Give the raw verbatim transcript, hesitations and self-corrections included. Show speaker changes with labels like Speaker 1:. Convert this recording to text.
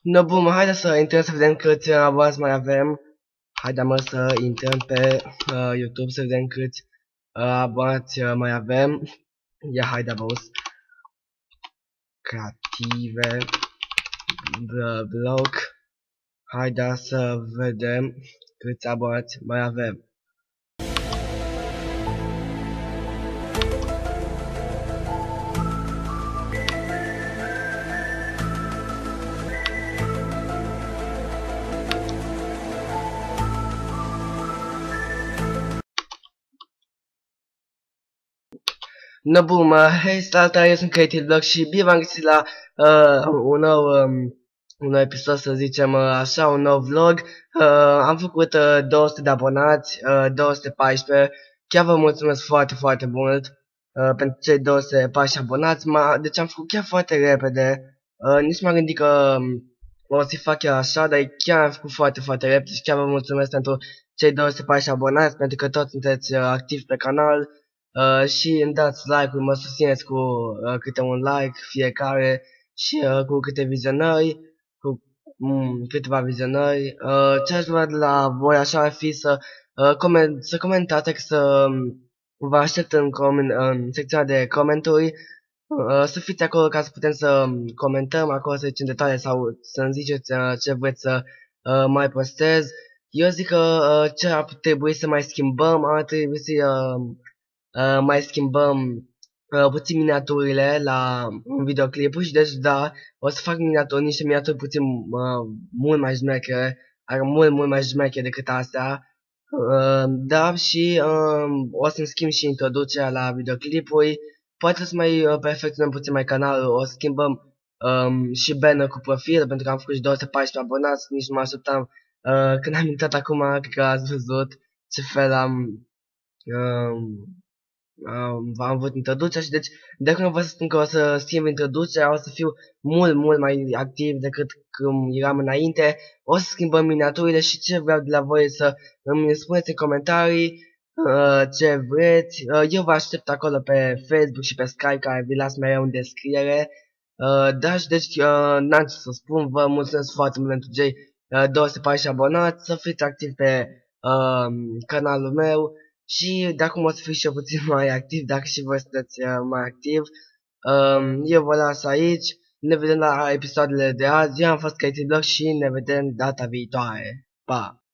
Speaker 1: No, bun, haideți să intrăm să vedem câți abonați mai avem. Haide mă să intrăm pe uh, YouTube să vedem câți uh, abonați uh, mai avem. Ia haide boss. Creative blog. Haide să vedem câți abonați mai avem. No, bun, hei, salutare, eu sunt Creative Blog și bine v-am găsit la uh, un nou um, un nou episod, să zicem uh, așa, un nou vlog. Uh, am făcut uh, două sute de abonați, uh, două sute paisprezece, chiar vă mulțumesc foarte, foarte mult uh, pentru cei două sute paisprezece abonați, ma, deci am făcut chiar foarte repede, uh, nici m-am gândit că um, o să-i fac chiar așa, dar chiar am făcut foarte, foarte repede și chiar vă mulțumesc pentru cei două sute paisprezece abonați, pentru că toți sunteți uh, activi pe canal. Uh, și îmi dați like-uri, mă susțineți cu uh, câte un like fiecare și uh, cu câte vizionări, cu mm, câteva vizionări. Uh, ce aș vrea de la voi așa ar fi să, uh, coment, să comentați, să um, vă aștept în, în secțiunea de comentarii, uh, să fiți acolo ca să putem să comentăm acolo, să zicem detalii sau să-mi ziceți uh, ce vreți să uh, mai postez. Eu zic că uh, ce ar trebui să mai schimbăm, ar trebui să uh, Uh, mai schimbăm uh, puțin miniaturile la un videoclip și deci da, o să fac miniaturi, niște miniaturi puțin uh, mult mai șmechere, are mult, mult mai șmechere decât astea. Uh, da, și uh, o să-mi schimb și introducerea la videoclipuri, poate să mai uh, perfecționăm puțin mai canalul, o să schimbăm um, și banner cu profil, pentru că am făcut și două sute paisprezece abonați, nici nu mă așteptam. Uh, când am intrat acum, cred că ați văzut ce fel am... Um, Uh, am avut introducerea și deci de acum vă spun că o să schimb introducerea, o să fiu mult, mult mai activ decât când eram înainte, o să schimbăm miniaturile și ce vreau de la voi să îmi spuneți în comentarii uh, ce vreți. Uh, eu vă aștept acolo pe Facebook și pe Skype, care vi las mereu în descriere. Uh, da, și deci uh, n-am ce să spun, vă mulțumesc foarte mult pentru cei uh, două sute paisprezece abonați, să fiți activi pe uh, canalul meu. Și de acum o să fiu și eu puțin mai activ, dacă și voi sunteți uh, mai activ. Um, eu vă las aici, ne vedem la episoadele de azi, eu am fost Creative Blog și ne vedem data viitoare. Pa!